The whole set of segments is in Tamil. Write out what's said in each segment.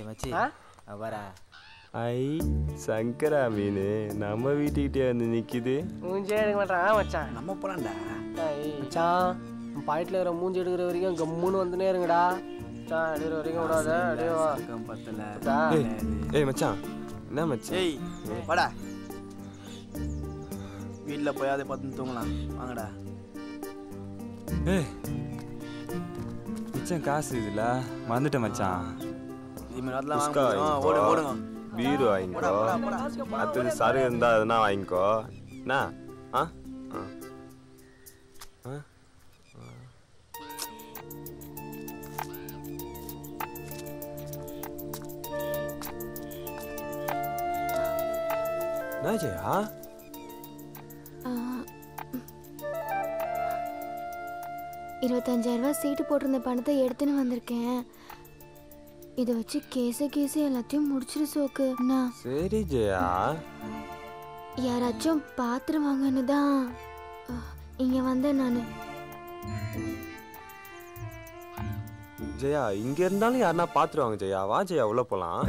மச்சி வரா ஐ சங்கரா மீன் நம்ம வீட்டுக்கிட்டே வந்து நிக்குது. மூஞ்சி எடுக்க மாட்டான் மச்சான். நம்ம போலாம்டா மச்சான். பாயிட்ல இருக்கிற மூஞ்சி எடுக்கிற வரைக்கும் கம்முன்னு வந்துனே இருங்கடா. மச்சான் எடுக்கிற வரைக்கும் விடாத. அப்படியே வா. பத்தல. ஏய் மச்சான். என்ன மச்சான்? ஏய் வாடா. வீட்ல போய் அதை பார்த்து தூங்கலாம். வாங்கடா. ஏய் மச்சான் காசு இதுல மறந்துட்டேன் மச்சான். இதெல்லாம் வாங்க. ஓடுங்க. பீரு வாங்கிக்கோ. அடுத்தது சரு இருந்தா அதனா வாங்கிக்கோ. என்ன? ஆ? என்ன ஜெயா? 25,000 ரூபாய் சீட்டு போட்டிருந்த பணத்தை எடுத்துன்னு வந்திருக்கேன். இதை வச்சு கேஸை எல்லாத்தையும் முடிச்சிரு சோக்கு. சரி ஜெயா. யாராச்சும் பாத்துருவாங்கன்னு தான் இங்க வந்தேன் நானு. ஜெயா இங்க இருந்தாலும் யாருன்னா பாத்துருவாங்க ஜெயா. வா ஜெயா உள்ள போலாம்.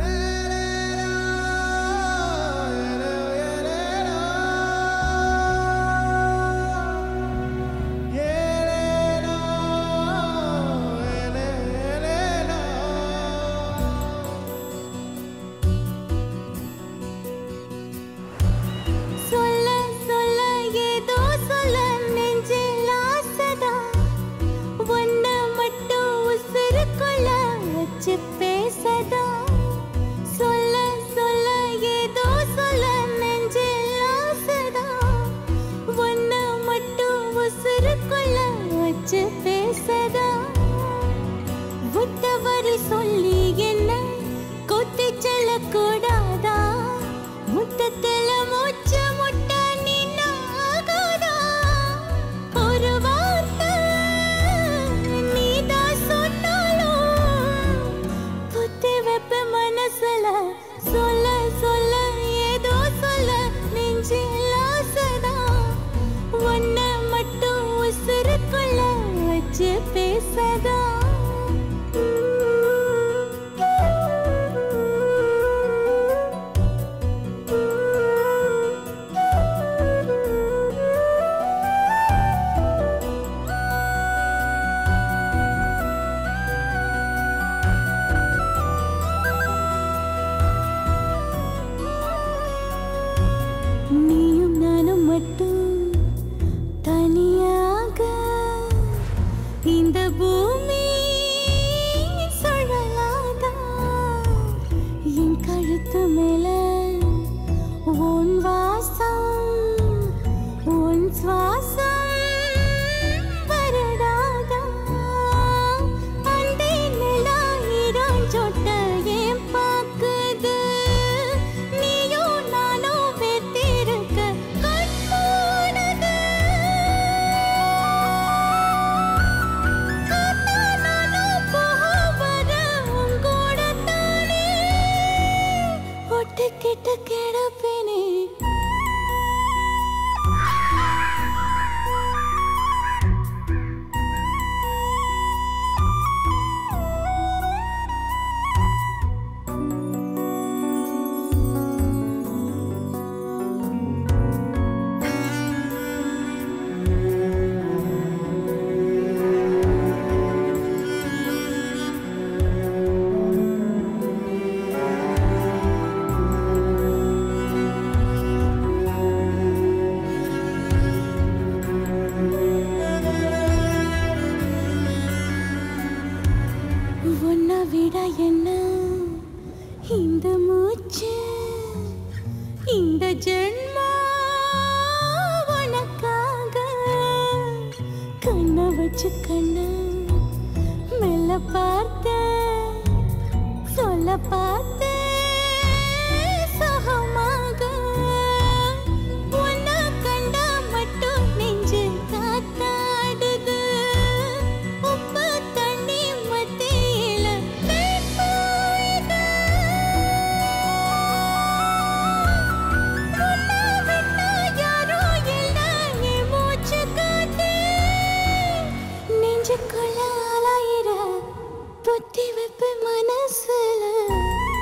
புத்தி வைப்பு மனசுல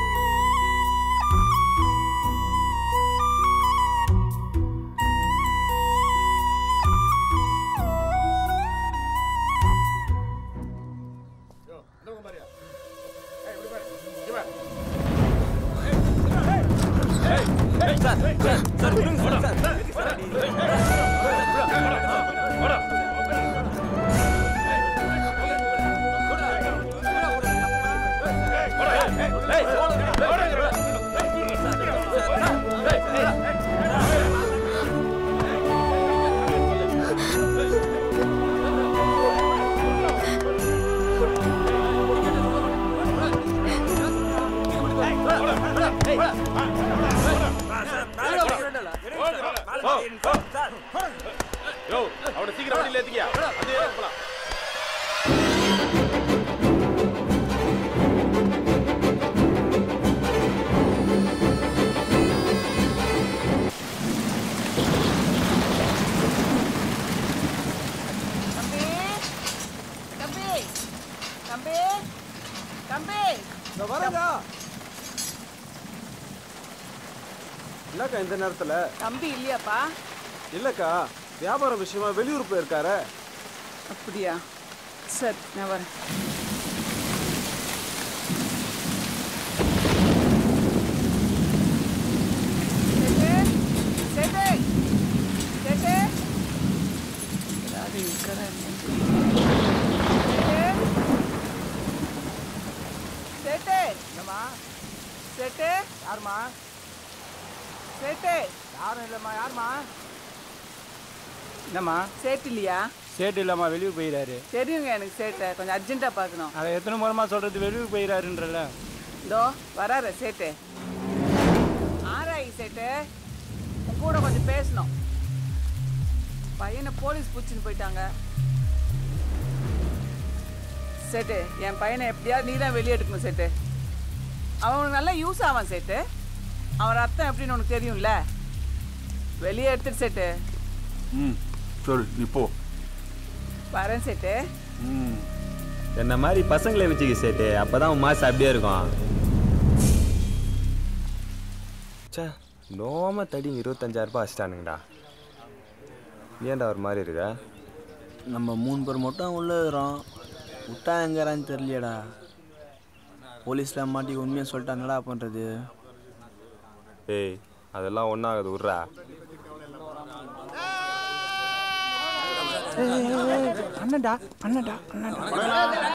யோ அவனை சீக்கிரம் வண்டியில ஏத்திக்கியா அதே போலாம் இல்லக்கா இந்த நேரத்துல தம்பி இல்லையாப்பா? இல்லக்கா வியாபார விஷயமா வெளியூர் போயிருக்காரு. அப்படியா? சரி நான் வரேன். யாருமா? சேட்டு யாரும் இல்லைம்மா. யாருமா? என்னம்மா? சேட்டு இல்லையா? சேட்டு இல்லம்மா, வெளியூர் போயிடாரு. தெரியுங்க எனக்கு சேட்டை, கொஞ்சம் அர்ஜென்ட்டாக பார்க்கணும். அதை எத்தனை முறைமா சொல்கிறது, வெளியூர் போயிடாருன்றல. இதோ வராரு சேட்டு. ஆராய் சேட்டு, உன் கூட கொஞ்சம் பேசணும். பையனை போலீஸ் பிடிச்சின்னு போயிட்டாங்க. சேட்டு, என் பையனை எப்படியாவது நீ தான் வெளியே எடுக்கணும் சேட்டு. அவனுக்கு நல்லா யூஸ் ஆவான் சேட்டு. அவன் ரத்தம் எப்படின்னு உனக்கு தெரியும்ல. வெளியே எடுத்துட்டு சேட்டு. சரி நீ போ. வரேன் சேட்டு. என்ன மாதிரி பசங்களை வச்சுக்க சேட்டு, அப்பதான் உன் மாசம் அப்படியே இருக்கும். சே நோம தடி 25,000 ரூபாய் வச்சிட்டானுங்கடா. ஏன்டா ஒரு மாதிரி இருக்க? நம்ம 3 பேர் மட்டும் உள்ள இருக்கிறோம். விட்டா எங்கிறான்னு தெரியலையடா. போலீஸில் மாட்டி உண்மையாக சொல்லிட்டாங்கடா பண்ணுறது. ஏய் அதெல்லாம் ஒன்றாகுது விட்றா. அண்ணன்டா அண்ணன்டா அண்ணன்டா